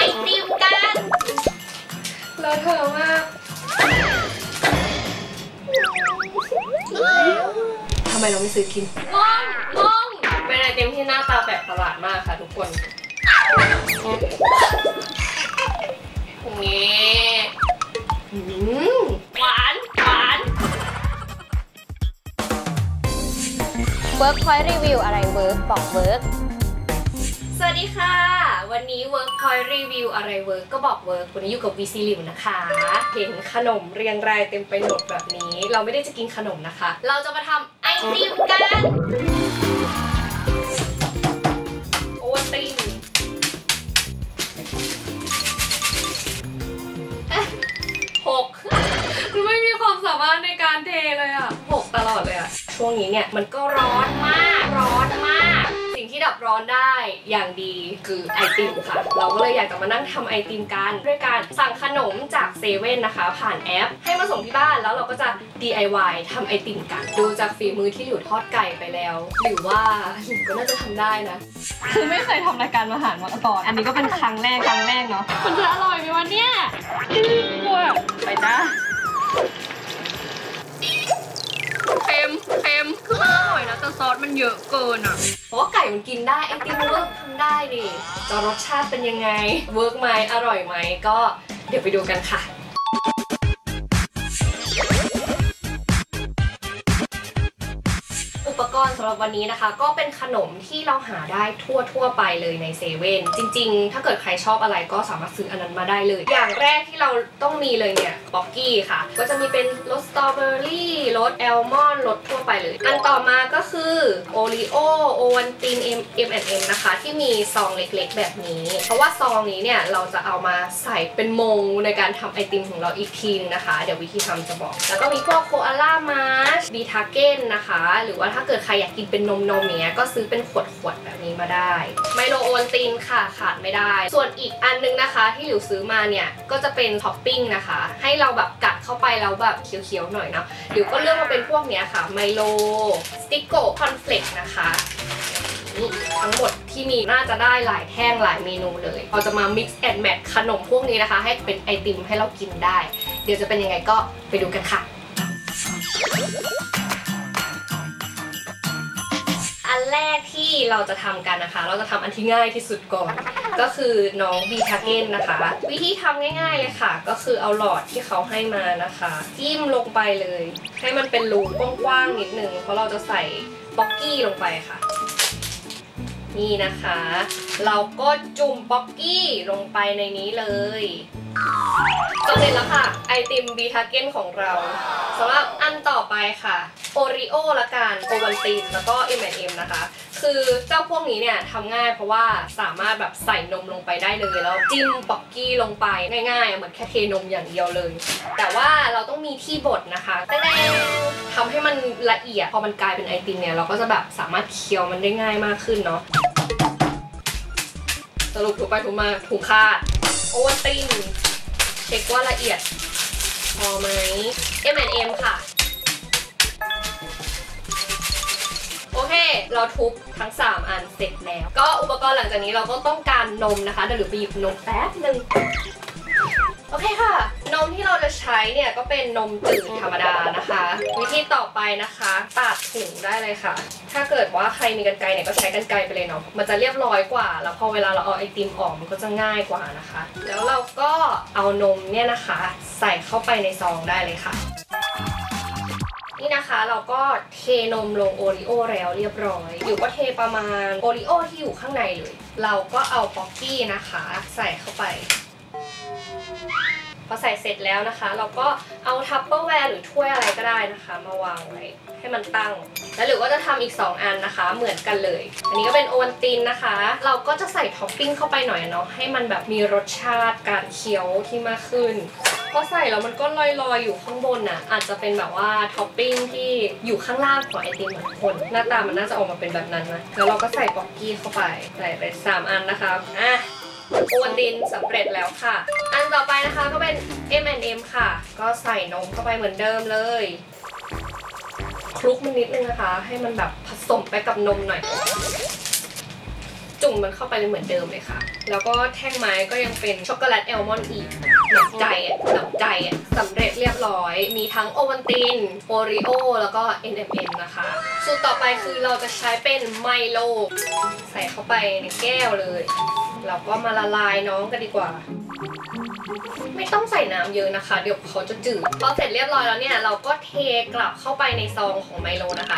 ติมกันเราเธอมากทำไมเราไม่ซื้อกินงงเป็นไอติมที่หน้าตาแปลกประหลาดมากค่ะทุกคนนี่หวานเวิร์กพอยต์รีวิวอะไรเวิร์กบอกเวิร์กสวัสดีค่ะวันนี้ Workpoint Review อะไรเวิร์กก็บอกเวิร์กวันนี้อยู่กับ VC หลิวนะคะเห็นขนมเรียงรายเต็มไปหมดแบบนี้เราไม่ได้จะกินขนมนะคะเราจะมาทำไอติมกันโอวัลติน6คือไม่มีความสามารถในการเทเลยอ่ะ6ตลอดเลยอ่ะช่วงนี้เนี่ยมันก็ร้อนมากสิ่งที่ดับร้อนได้อย่างดีคือไอติมค่ะเราก็เลยอยากจะมานั่งทำไอติมกันด้วยการสั่งขนมจากเซเว่นนะคะผ่านแอปให้มาส่งที่บ้านแล้วเราก็จะ DIY ทำไอติมกันดูจากฝีมือที่หลิวทอดไก่ไปแล้วหรือว่าหลิวก็น่าจะทำได้นะคือไม่เคยทำรายการอาหารมาก่อนอันนี้ก็เป็นครั้งแรกเนาะมันจะอร่อยไหมวะเนี่ยกลัวไปจ้าเค็มคือมันอร่อยนะแต่ซอสมันเยอะเกินอ่ะเพราะว่าไก่มันกินได้ไอติมเวิร์กทำได้ดิจะรสชาติเป็นยังไงเวิร์กไหมอร่อยไหมก็เดี๋ยวไปดูกันค่ะอุปกรณ์สำหรับวันนี้นะคะก็เป็นขนมที่เราหาได้ทั่วไปเลยในเซเว่นจริงๆถ้าเกิดใครชอบอะไรก็สามารถซื้ออันนั้นมาได้เลยอย่างแรกที่เราต้องมีเลยเนี่ยป๊อกกี้ค่ะก็จะมีเป็นรสสตรอเบอรี่รสแอลมอนด์รสทั่วไปเลยอันต่อมาก็คือโอรีโอโอวัลติน M&M นะคะที่มีซองเล็กๆแบบนี้เพราะว่าซองนี้เนี่ยเราจะเอามาใส่เป็นมงในการทำไอติมของเราอีกทีนึงนะคะเดี๋ยววิธีทำจะบอกแล้วก็มีพวกโคอาล่ามาร์ชบีทาเก้นนะคะหรือว่าถ้าเกิดใครอยากกินเป็นนมเนี้ยก็ซื้อเป็นขวดแบบนี้มาได้ไมโลโอวัลตินค่ะขาดไม่ได้ส่วนอีกอันนึงนะคะที่หลิวซื้อมาเนี่ยก็จะเป็นท็อปปิ้งนะคะให้เราแบบกัดเข้าไปแล้วแบบเคี้ยวๆหน่อยเนาะหลิวก็เลือกมาเป็นพวกเนี้ยค่ะไมโลสติกโกคอนเฟลกซ์นะคะนี่ทั้งหมดที่มีน่าจะได้หลายแท่งหลายเมนูเลยเราจะมา mix and match ขนมพวกนี้นะคะให้เป็นไอติมให้เรากินได้เดี๋ยวจะเป็นยังไงก็ไปดูกันค่ะอันแรกที่เราจะทำกันนะคะเราจะทำอันที่ง่ายที่สุดก่อนก็คือน้องบีทาเก้นนะคะวิธีทำง่ายๆเลยค่ะก็คือเอาหลอดที่เขาให้มานะคะจิ้มลงไปเลยให้มันเป็นรูกว้างๆนิดนึงเพราะเราจะใส่ป๊อกกี้ลงไปค่ะนี่นะคะเราก็จุ่มป๊อกกี้ลงไปในนี้เลยจบเสร็จแล้วค่ะไอติมบีทาเก้นของเราสำหรับอันต่อไปค่ะโอรีโอละกันโอวัลตินแล้วก็ M&M นะคะคือเจ้าพวกนี้เนี่ยทำง่ายเพราะว่าสามารถแบบใส่นมลงไปได้เลยแล้วจิ้มป๊อกกี้ลงไปง่ายๆเหมือนแค่เทนมอย่างเดียวเลยแต่ว่าเราต้องมีที่บดนะคะแต่ทำให้มันละเอียดพอมันกลายเป็นไอติมเนี่ยเราก็จะแบบสามารถเคี้ยวมันได้ง่ายมากขึ้นเนาะสรุปถูกไปถูกมาถูกคาดโอวัลตินเช็คว่าละเอียดพอไหม M&M ค่ะโอเคเราทุบทั้ง3อันเสร็จแล้วก็อุปกรณ์หลังจากนี้เราก็ต้องการนมนะคะเดี๋ยวหลิวไปหยิบนมแป๊บนึงโอเคค่ะนมที่เราจะใช้เนี่ยก็เป็นนมจืดธรรมดานะคะวิธีต่อไปนะคะตัดถุงได้เลยค่ะถ้าเกิดว่าใครมีกรรไกรเนี่ยก็ใช้กรรไกรไปเลยเนาะมันจะเรียบร้อยกว่าแล้วพอเวลาเราเอาไอติมออกมันก็จะง่ายกว่านะคะแล้วเราก็เอานมเนี่ยนะคะใส่เข้าไปในซองได้เลยค่ะนี่นะคะเราก็เทนมลงโอรีโอแล้วเรียบร้อยอยู่ก็เทประมาณโอรีโอที่อยู่ข้างในเลยเราก็เอาป๊อกกี้นะคะใส่เข้าไปพอใส่เสร็จแล้วนะคะเราก็เอาทัพเปอร์แวร์หรือถ้วยอะไรก็ได้นะคะมาวางไว้ให้มันตั้งแล้วหรือว่าจะทำอีก2อันนะคะเหมือนกันเลยอันนี้ก็เป็นโอวัลตินนะคะเราก็จะใส่ท็อปปิ้งเข้าไปหน่อยเนาะให้มันแบบมีรสชาติการเคี้ยวที่มากขึ้นพอใส่แล้วมันก็ลอยๆอยู่ข้างบนน่ะอาจจะเป็นแบบว่าท็อปปิ้งที่อยู่ข้างล่างของไอติมเหมือนคนหน้าตามันน่าจะออกมาเป็นแบบนั้นนะแล้วเราก็ใส่ป๊อกกี้เข้าไปใส่ไป3อันนะคะโอวัลตินสำเร็จแล้วค่ะอันต่อไปนะคะก็เป็น M&M ค่ะก็ใส่นมเข้าไปเหมือนเดิมเลยคลุกมันนิดนึงนะคะให้มันแบบผสมไปกับนมหน่อยจุ่มมันเข้าไปเลยเหมือนเดิมเลยค่ะแล้วก็แท่งไม้ก็ยังเป็นช็อกโกแลตแอลมอนด์อีกหนับใจสำเร็จเรียบร้อยมีทั้งโอวัลตินโอรีโอแล้วก็ NMN นะคะสูตรต่อไปคือเราจะใช้เป็นไมโลใส่เข้าไปในแก้วเลยเราก็มาละลายน้องกันดีกว่าไม่ต้องใส่น้ำเยอะนะคะเดี๋ยวเขาจะจืดพอเสร็จเรียบร้อยแล้วเนี่ยเราก็เทกลับเข้าไปในซองของไมโลนะคะ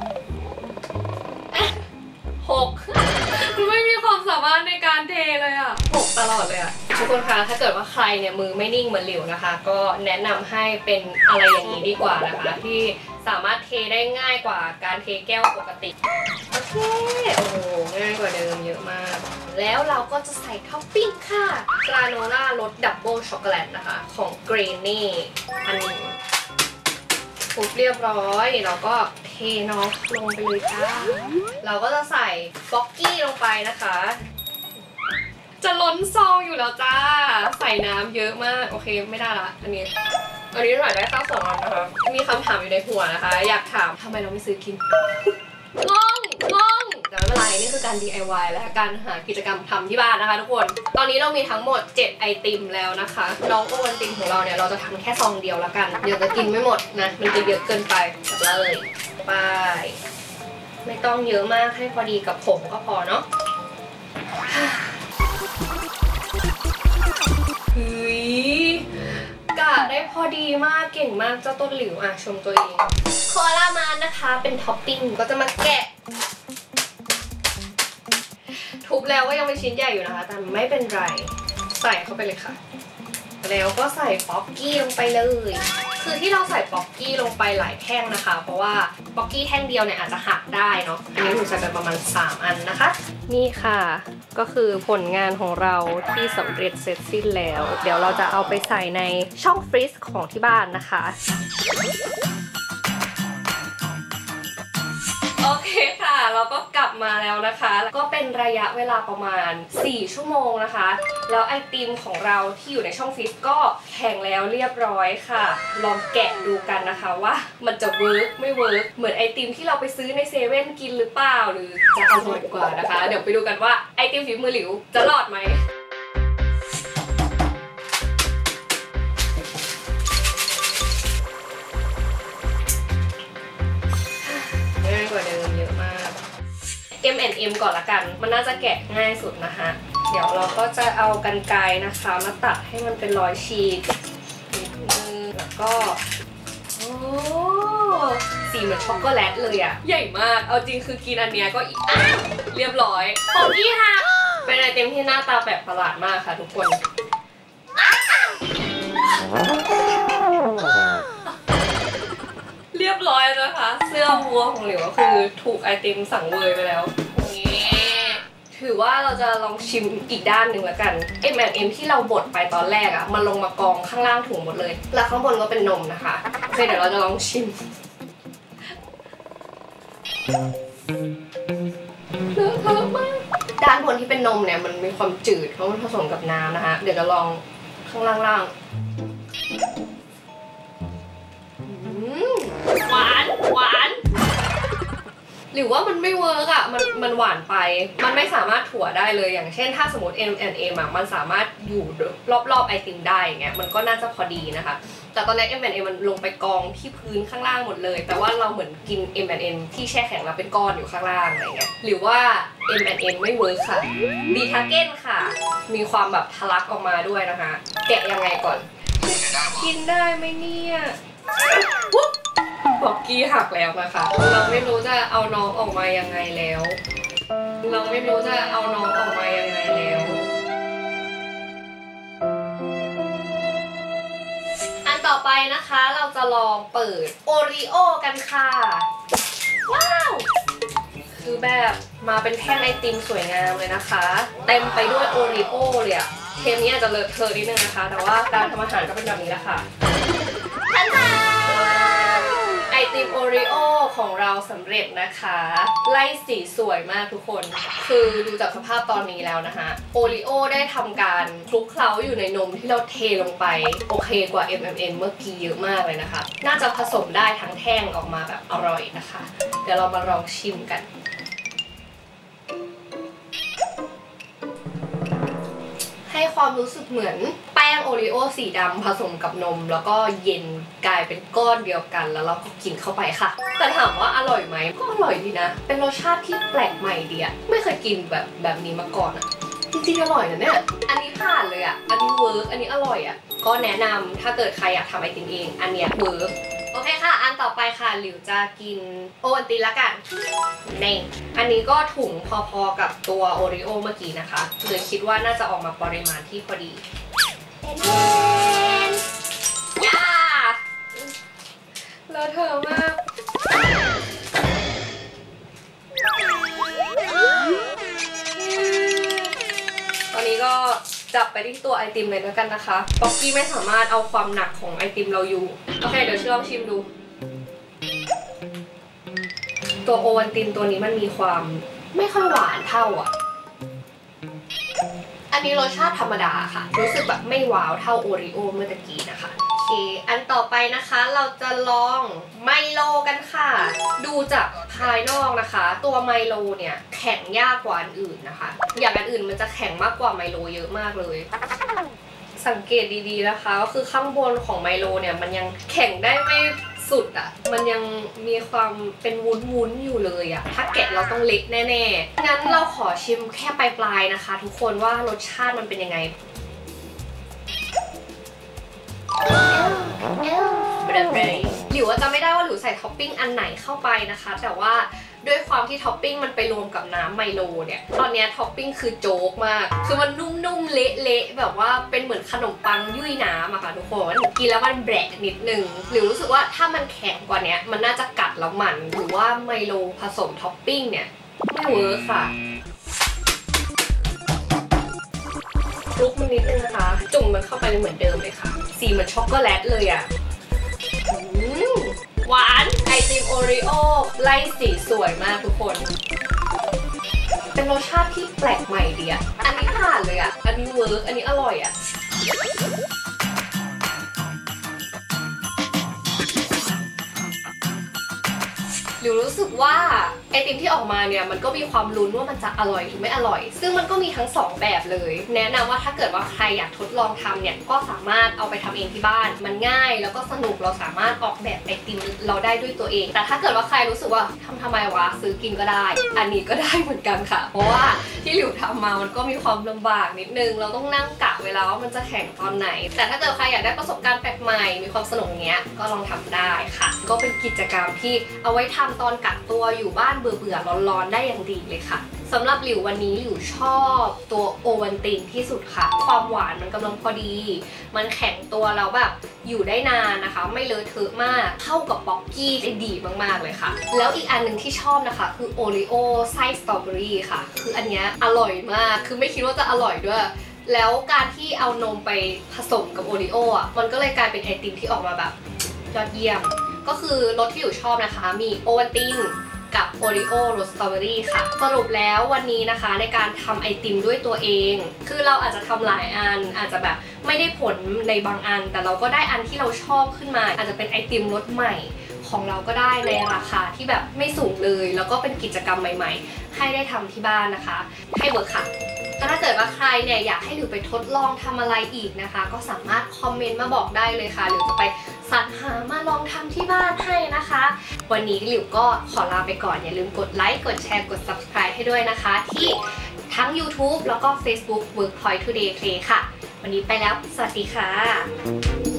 6 ไม่มีความสามารถในการเทเลยอ่ะ6ตลอดเลยอ่ะทุกคนคะถ้าเกิดว่าใครเนี่ยมือไม่นิ่งเหมือนหลิวนะคะก็แนะนำให้เป็นอะไรอย่างนี้ดีกว่านะคะที่สามารถเทได้ง่ายกว่าการเทแก้วปกติโอเคโอ้โหง่ายกว่าเดิมเยอะมากแล้วเราก็จะใส่ท็อปปิ้งค่ะกราโนล่ารสดับเบิลช็อกโกแลตนะคะของเกรนนี่อันนี้ทุบเรียบร้อยเราก็เทน้องลงไปเลยจ้าเราก็จะใส่บ็อกกี้ลงไปนะคะจะล้นซองอยู่แล้วจ้าใส่น้ำเยอะมากโอเคไม่ได้ละอันนี้ใส่ได้ข้าว2 อันนะคะมีคำถามอยู่ในหัวนะคะอยากถามทำไมเราไม่ซื้อกินงงแต่ไม่เป็นไรนี่คือการ DIY และการหากิจกรรมทำที่บ้านนะคะทุกคนตอนนี้เรามีทั้งหมด7ไอติมแล้วนะคะน้องโอวัลตินของเราเนี่ยเราจะทำแค่ซองเดียวแล้วกันเดี๋ยวจะกินไม่หมดนะมันจะเยอะเกินไปเลยไปไม่ต้องเยอะมากให้พอดีกับผมก็พอเนาะเฮ้ยกะได้พอดีมากเก่งมากเจ้าต้นหลิวอ่ะชมตัวเองโคลามานะคะเป็นท็อปปิ้งก็จะมาแกะทุบแล้วก็ยังเป็นชิ้นใหญ่อยู่นะคะแต่ไม่เป็นไรใส่เข้าไปเลยค่ะแล้วก็ใส่ป๊อกกี้ลงไปเลยคือที่เราใส่ป๊อกกี้ลงไปหลายแท่งนะคะเพราะว่าป๊อกกี้แท่งเดียวเนี่ยอาจจะหักได้เนาะอันนี้หนูใส่ไปประมาณ3 อันนะคะนี่ค่ะก็คือผลงานของเราที่สำเร็จเสร็จสิ้นแล้วเดี๋ยวเราจะเอาไปใส่ในช่องฟรีซของที่บ้านนะคะโอเคค่ะเราก็กลับมาแล้วนะคะก็เป็นระยะเวลาประมาณ4 ชั่วโมงนะคะแล้วไอติมของเราที่อยู่ในช่องฟรีซก็แข็งแล้วเรียบร้อยค่ะลองแกะดูกันนะคะว่ามันจะเวิร์กไม่เวิร์กเหมือนไอติมที่เราไปซื้อในเซเว่นกินหรือเปล่าหรือจะอร่อยกว่านะคะเดี๋ยวไปดูกันว่าไอติมฝีมือหลิวจะรอดไหมง่ายกว่าเดิมเยอะมาก M&M ก่อนละกันมันน่าจะแกะง่ายสุดนะคะเดี๋ยวเราก็จะเอากรรไกรนะคะมาตัดให้มันเป็นรอยฉีกนิดนึงแล้วก็โอ้สีเหมือนช็อกโกแลตเลยอะใหญ่มากเอาจริงคือกินอันเนี้ยก็เรียบร้อยของพี่ค่ะเป็นไอเทมที่หน้าตาแบบประหลาดมากค่ะทุกคนเรียบร้อยนะคะเสื้อวัวของหลิวก็คือถูกไอติมสั่งเวยไปแล้วถือว่าเราจะลองชิมอีกด้านหนึ่งแล้วกัน M&M ที่เราบดไปตอนแรกอะมันลงมากองข้างล่างถุงหมดเลยแล้วข้างบนก็เป็นนมนะคะโอเคเดี๋ยวเราจะลองชิมเลอะเทอะมากด้านบนที่เป็นนมเนี่ยมันมีความจืดเพราะมันผสมกับน้ำนะคะเดี๋ยวจะลองข้างล่างหวานหรือว่ามันไม่เวิร์กอ่ะมันหวานไปมันไม่สามารถถั่วได้เลยอย่างเช่นถ้าสมมติ M&M อ่ะมันสามารถอยู่รอบไอติมได้อย่างเงี้ยมันก็น่าจะพอดีนะคะแต่ตอนนี้ M&M มันลงไปกองที่พื้นข้างล่างหมดเลยแต่ว่าเราเหมือนกิน M&M ที่แช่แข็งแล้วเป็นก้อนอยู่ข้างล่างอะไรเงี้ยหรือว่า M&M ไม่เวิร์กค่ะบีทาเก้นค่ะมีความแบบทะลักออกมาด้วยนะคะแกะยังไงก่อนกินได้ไหมเนี่ยบ็อกกี้หักแล้วนะคะเราไม่รู้จะเอาน้องออกมายังไงแล้วอันต่อไปนะคะเราจะลองเปิดโอรีโอกันค่ะว้าวคือแบบมาเป็นแท่งไอติมสวยงามเลยนะคะเต็มไปด้วยโอรีโอเลยอะเทปนี้อาจจะเลอะเทอะนิดนึงนะคะแต่ว่าการทำอาหารก็เป็นแบบนี้แหละค่ะไอติมโอรีโอของเราสำเร็จนะคะไล่สีสวยมากทุกคนคือดูจากสภาพตอนนี้แล้วนะคะโอรีโอได้ทำการคลุกเคล้าอยู่ในนมที่เราเทลงไปโอเคกว่า M&M เมื่อกี้เยอะมากเลยนะคะน่าจะผสมได้ทั้งแท่งออกมาแบบอร่อยนะคะเดี๋ยวเรามาลองชิมกันความรู้สึกเหมือนแป้งโอรีโอสีดำผสมกับนมแล้วก็เย็นกลายเป็นก้อนเดียวกันแล้วเราก็กินเข้าไปค่ะแต่ถามว่าอร่อยไหมก็อร่อยดีนะเป็นรสชาติที่แปลกใหม่ดีอะไม่เคยกินแบบนี้มาก่อนอะจริงๆอร่อยนะเนี่ยอันนี้ผ่านเลยอะอันนี้เวิร์กอันนี้อร่อยอะก็แนะนำถ้าเกิดใครอยากทำไอติมเองอันเนี้ยเวิร์กโอเคค่ะอันต่อไปค่ะหลิวจะกินโอวัลตินละกันนี่อันนี้ก็ถุงพอๆกับตัวโอริโอเมื่อกี้นะคะเลยคิดว่าน่าจะออกมาปริมาณที่พอดีย่าเลอะเทอะมากตอนนี้ก็จับไปที่ตัวไอติมเลยแล้วกันนะคะป๊อกกี้ไม่สามารถเอาความหนักของไอติมเราอยู่โอเคเดี๋ยวลองชิมดูตัวโอวัลตินตัวนี้มันมีความไม่ค่อยหวานเท่าอ่ะอันนี้รสชาติธรรมดาค่ะรู้สึกแบบไม่ว้าวเท่าโอริโอเมื่อตะกี้นะคะโอเคอันต่อไปนะคะเราจะลองไมโลกันค่ะดูจากภายนอกนะคะตัวไมโลเนี่ยแข็งยากกว่าอันอื่นนะคะอย่างอันอื่นมันจะแข็งมากกว่าไมโลเยอะมากเลยสังเกตดีๆนะคะก็คือข้างบนของไมโลเนี่ยมันยังแข็งได้ไม่สุดอ่ะมันยังมีความเป็นวุ้นๆอยู่เลยอ่ะถ้าแกะเราต้องเล็กแน่ๆงั้นเราขอชิมแค่ปลายๆนะคะทุกคนว่ารสชาติมันเป็นยังไงหรือว่าจะไม่ได้ว่าหรือใส่ท็อปปิ้งอันไหนเข้าไปนะคะแต่ว่าด้วยความที่ท็อปปิ้งมันไปรวมกับน้ำไมโลเนี่ยตอนนี้ท็อปปิ้งคือโจ๊กมากคือมันนุ่มๆเละๆแบบว่าเป็นเหมือนขนมปังยุ่ยน้ำอะค่ะทุกคนกินแล้วมันแบะนิดนึงหรือรู้สึกว่าถ้ามันแข็งกว่านี้มันน่าจะกัดแล้วมันหรือว่าไมโลผสมท็อปปิ้งเนี่ยไม่เวิร์คค่ะคลุกมันนิดนึงนะคะจุ่มมันเข้าไปเหมือนเดิมเลยค่ะสีเหมือนช็อกโกแลตเลยอะหวานไอติมโอริโอไล่สีสวยมากทุกคนเป็นรสชาติที่แปลกใหม่ดีอ่ะอันนี้ผ่านเลยอ่ะอันนี้เวิร์กอันนี้อร่อยอ่ะหรือรู้สึกว่าไอติมที่ออกมาเนี่ยมันก็มีความลุ้นว่ามันจะอร่อยหรือไม่อร่อยซึ่งมันก็มีทั้ง2แบบเลยแนะนำว่าถ้าเกิดว่าใครอยากทดลองทำเนี่ยก็สามารถเอาไปทำเองที่บ้านมันง่ายแล้วก็สนุกเราสามารถออกแบบไอติมเราได้ด้วยตัวเองแต่ถ้าเกิดว่าใครรู้สึกว่าทำไมวะซื้อกินก็ได้อันนี้ก็ได้เหมือนกันค่ะเพราะว่าที่หลิวทำมามันก็มีความลำบากนิดนึงเราต้องนั่งกะเวลาว่ามันจะแข่งตอนไหนแต่ถ้าเกิดใครอยากได้ประสบการณ์แปลกใหม่มีความสนุกอย่างเงี้ยก็ลองทำได้ค่ะก็เป็นกิจกรรมที่เอาไว้ทำตอนกักตัวอยู่บ้านเบื่อๆร้อนๆได้อย่างดีเลยค่ะสำหรับหลิววันนี้หลิวชอบตัวโอวัลตินที่สุดค่ะความหวานมันกำลังพอดีมันแข็งตัวแล้วแบบอยู่ได้นานนะคะไม่เลอะเทอะมากเข้ากับป๊อกกี้ได้ดีมากๆเลยค่ะแล้วอีกอันหนึ่งที่ชอบนะคะคือโอริโอไส้สตรอเบอรี่ค่ะคืออันเนี้ยอร่อยมากคือไม่คิดว่าจะอร่อยด้วยแล้วการที่เอานมไปผสมกับโอริโออ่ะมันก็เลยกลายเป็นไอติมที่ออกมาแบบยอดเยี่ยมก็คือรสที่หลิวชอบนะคะมีโอวัลตินกับโอริโอรสสตรอเบอรี่ค่ะสรุปแล้ววันนี้นะคะในการทำไอติมด้วยตัวเองคือเราอาจจะทำหลายอันอาจจะแบบไม่ได้ผลในบางอันแต่เราก็ได้อันที่เราชอบขึ้นมาอาจจะเป็นไอติมรสใหม่ของเราก็ได้ในราคาที่แบบไม่สูงเลยแล้วก็เป็นกิจกรรมใหม่ๆให้ได้ทำที่บ้านนะคะให้เวิร์คค่ะถ้าเกิดว่าใครเนี่ยอยากให้หลิวไปทดลองทำอะไรอีกนะคะก็สามารถคอมเมนต์มาบอกได้เลยค่ะหลิวจะไปสรรหามาลองทำที่บ้านให้นะคะวันนี้หลิวก็ขอลาไปก่อนอย่าลืมกดไลค์กดแชร์กด subscribe ให้ด้วยนะคะที่ทั้ง YouTube แล้วก็ Facebook Workpoint Today Play ค่ะวันนี้ไปแล้วสวัสดีค่ะ